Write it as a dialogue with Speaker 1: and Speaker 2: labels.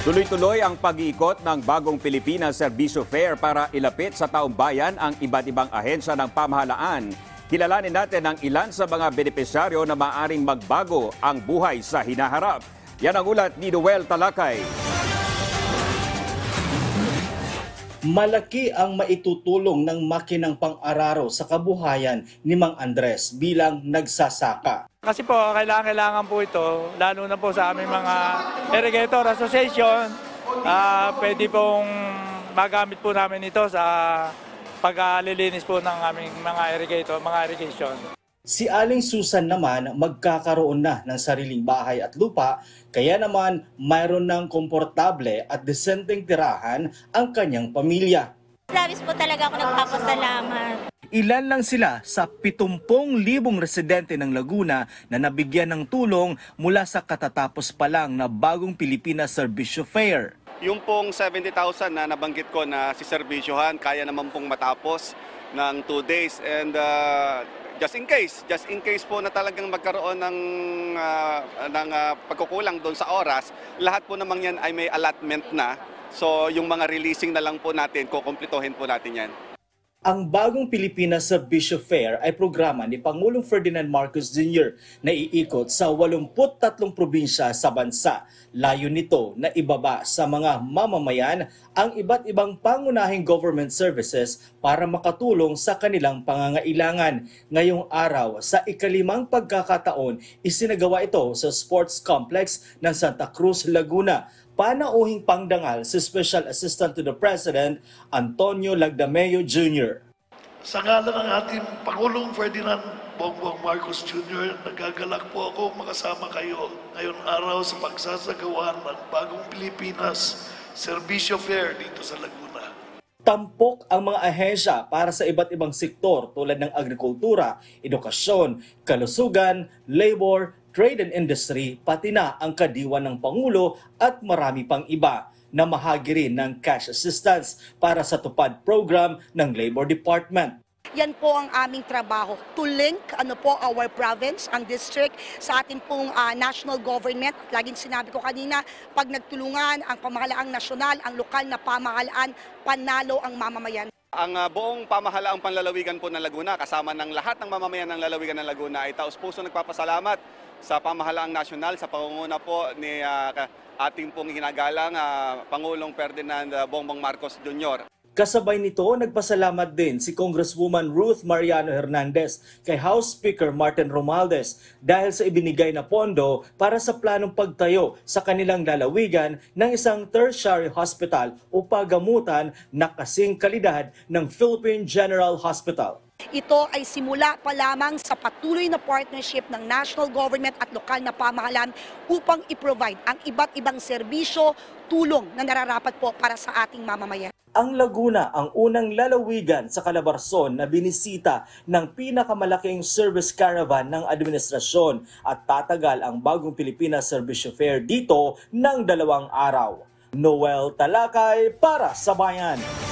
Speaker 1: Tuloy-tuloy ang pag-iikot ng Bagong Pilipinas Serbisyo Fair para ilapit sa taong bayan ang iba't ibang ahensya ng pamahalaan. Kilalanin natin ang ilan sa mga benepisyaryo na maaring magbago ang buhay sa hinaharap. Yan ang ulat ni Noel Talakay.
Speaker 2: Malaki ang maitutulong ng makinang pang-araro sa kabuhayan ni Mang Andres bilang nagsasaka.
Speaker 3: Kasi po, kailangan po ito, lalo na po sa aming mga irrigator association, pwede pong magamit po namin ito sa paglilinis po ng aming mga irrigation.
Speaker 2: Si Aling Susan naman magkakaroon na ng sariling bahay at lupa, kaya naman mayroon ng komportable at desenteng tirahan ang kanyang pamilya.
Speaker 4: Labis po talaga ako nagpapasalamat.
Speaker 2: Ilan lang sila sa 70,000 residente ng Laguna na nabigyan ng tulong mula sa katatapos pa lang na Bagong Pilipinas Serbisyo Fair.
Speaker 5: Yung pong 70,000 na nabanggit ko na si Serbisyohan, kaya naman pong matapos ng 2 days. And just in case po na talagang magkaroon ng pagkukulang doon sa oras, lahat po naman yan ay may allotment na. So yung mga releasing na lang po natin, kukumplituhin po natin yan.
Speaker 2: Ang Bagong Pilipinas Serbisyo Fair ay programa ni Pangulong Ferdinand Marcos Jr. na iikot sa 83 probinsya sa bansa. Layo nito na ibaba sa mga mamamayan ang iba't ibang pangunahing government services para makatulong sa kanilang pangangailangan. Ngayong araw, sa ikalimang pagkakataon, isinagawa ito sa Sports Complex ng Santa Cruz, Laguna. Panauhing pangdangal si Special Assistant to the President, Antonio Lagdameo Jr.
Speaker 6: Sa ngalan ng ating Pangulong Ferdinand Bongbong Marcos Jr., nagagalak po ako makasama kayo ngayong araw sa pagsasagawa ng Bagong Pilipinas Serbisyo Fair dito sa Laguna.
Speaker 2: Tampok ang mga ahensya para sa iba't ibang sektor tulad ng agrikultura, edukasyon, kalusugan, labor, trade and industry, pati na ang kadiwa ng Pangulo at marami pang iba na mahagi rin ng cash assistance para sa tupad program ng Labor Department.
Speaker 7: Yan po ang aming trabaho, to link our province, ang district, sa ating pong national government. Laging sinabi ko kanina, pag nagtulungan ang pamahalaang nasyonal, ang lokal na pamahalaan, panalo ang mamamayan.
Speaker 5: Ang buong pamahalaang panlalawigan po ng Laguna, kasama ng lahat ng mamamayan ng lalawigan ng Laguna, ay taos-puso nagpapasalamat sa pamahalaang nasyonal, sa pangunguna po ni ating pong ginagalang Pangulong Ferdinand Bongbong Marcos Jr.
Speaker 2: Kasabay nito, nagpasalamat din si Congresswoman Ruth Mariano Hernandez kay House Speaker Martin Romualdez dahil sa ibinigay na pondo para sa planong pagtayo sa kanilang lalawigan ng isang tertiary hospital o pagamutan na kasing kalidad ng Philippine General Hospital.
Speaker 7: Ito ay simula pa lamang sa patuloy na partnership ng national government at lokal na pamahalaan upang i-provide ang iba't ibang serbisyo, tulong na nararapat po para sa ating mamamayan.
Speaker 2: Ang Laguna ang unang lalawigan sa Calabarzon na binisita ng pinakamalaking service caravan ng administrasyon at tatagal ang Bagong Pilipinas Serbisyo Fair dito ng 2 araw. Noel Talakay para sa Bayan.